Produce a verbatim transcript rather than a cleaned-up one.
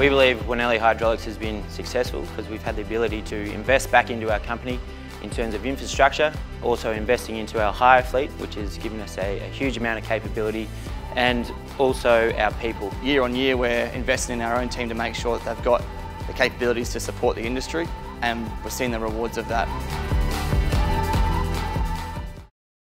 We believe Wanelli Hydraulics has been successful because we've had the ability to invest back into our company in terms of infrastructure, also investing into our hire fleet, which has given us a, a huge amount of capability, and also our people. Year on year we're investing in our own team to make sure that they've got the capabilities to support the industry, and we're seeing the rewards of that.